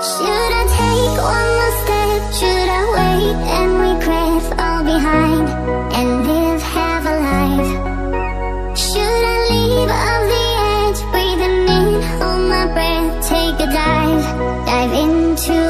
Should I take one more step? Should I wait and regret all behind and live half alive? Should I leave off the edge, breathing in, hold my breath, take a dive into